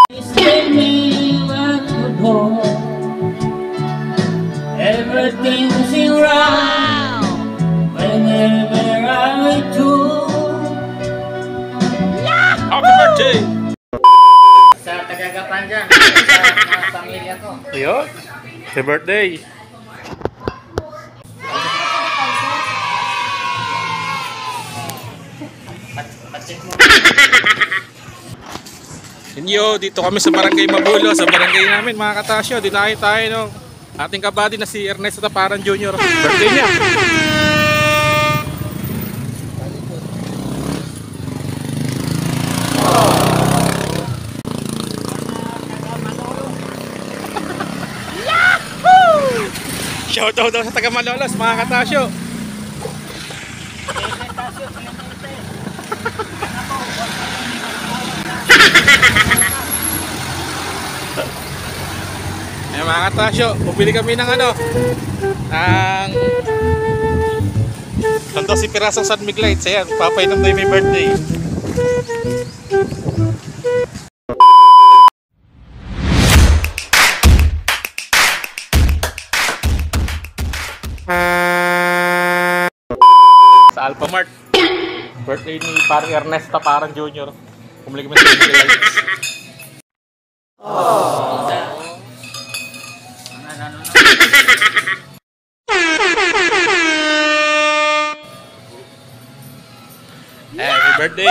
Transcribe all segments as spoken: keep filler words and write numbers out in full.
Tell me where to go. Everything's right whenever I do. Happy birthday! Sa tagagapan dyan, sa mga pamilya ko. Ayun, happy birthday! Pacheck mo. Inyo, dito kami sa Barangay Mabulo, sa barangay namin mga katasyo. Dinayo tayo nung ating kabady na si Ernesto Taparan Junior Birthday niya. Shoutout daw sa taga Malolos mga katasyo. Ay mga katasyo, bumili kami ng ano ng tantos si pirasong San Miguel. Ayan, papainom tayo may birthday. Sa Alphamart, birthday ni parang Ernesto Taparan Junior Bumili kami sa San Miguel. Oh. Eh, happy birthday!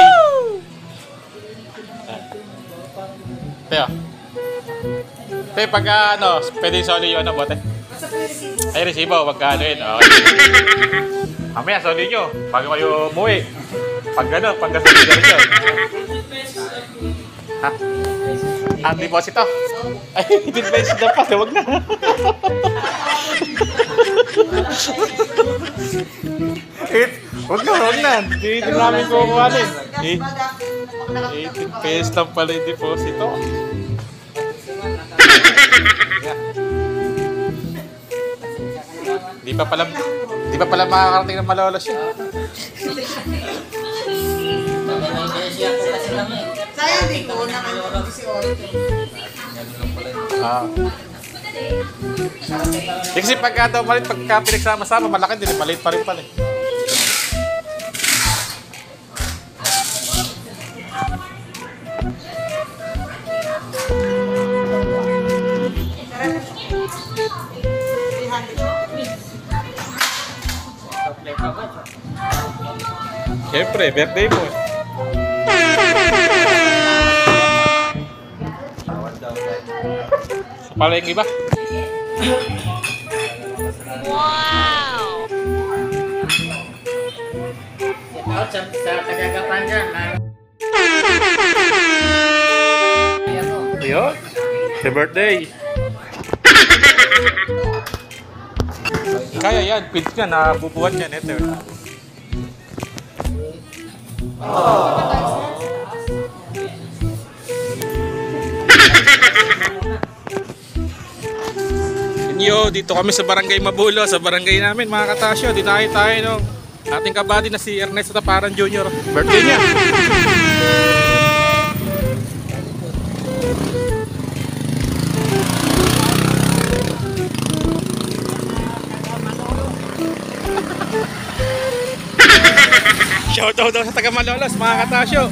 Teo. Teo, pagka ano, pwede soli yung ano, bote? Ay, resibo, pagka ano yun. Okay. Mamaya, soli nyo. Bago kayo umuwi. Pag ano, pagka soli ka rin yun. Ha? Ang deposito? Ay, deposit na pa. Huwag na. Huwag na, huwag na. Hindi namin kukuha rin. eighteen pesos lang pala yung deposito. Di pa pala, di pa pala makakarating ng Malolos yun. Sayang din ko naman si Orte. Ah. Di kasi pagka daw malit, pagka pinagsama-sama, malaki din, maliit pa rin pala. Siyempre, birthday mo. Sa pala yung iba. Wow! Out sa, sa tagagapan dyan. Ayun, happy birthday. Kaya yan, pins nga, nabubuhan yan. Ito. Inyo, dito kami sa Barangay Mabulo, sa barangay namin mga katasyo. Dinayo tayo nung ating kabady na si Ernesto Taparan Junior Birthday niya. Shoutout daw sa taga Malolos mga katasyo.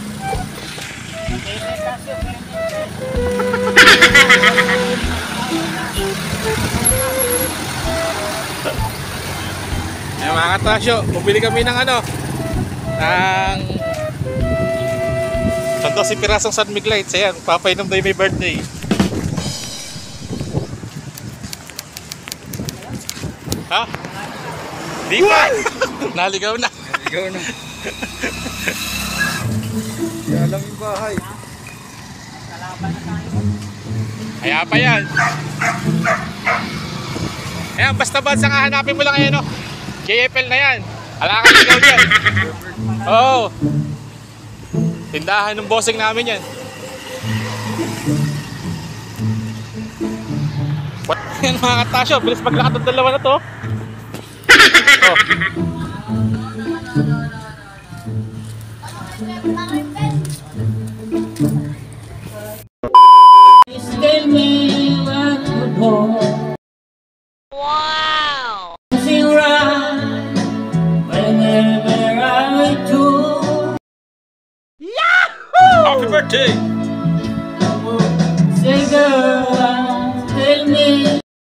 Ay mga katasyo, bumili kami ng ano ng tantos si pirasong San Miguel. Ayan, papainom tayo may birthday. Ha? Di pa! Naligaw na. Naligaw na. Kaya lang yung bahay. Kaya pa yan. Ayan, basta bansa nga hanapin mo lang ayan o. J F L na yan. Ala ka ligaw dyan. Oo. Tindahan ng bossing namin yan. What? Yan mga katasyo, bilis maglakad ng dalawa na to. Oh. birthday! Say girl, tell me.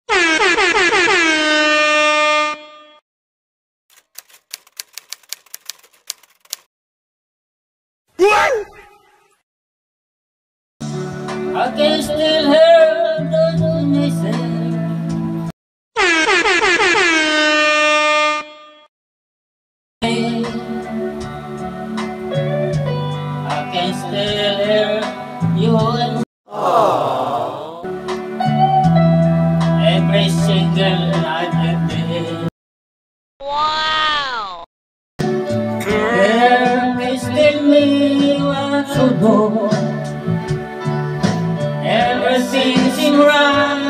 I can still hear the voices. I can still hear you and every single night and day. Wow! There is still me what to do. Everything seems right.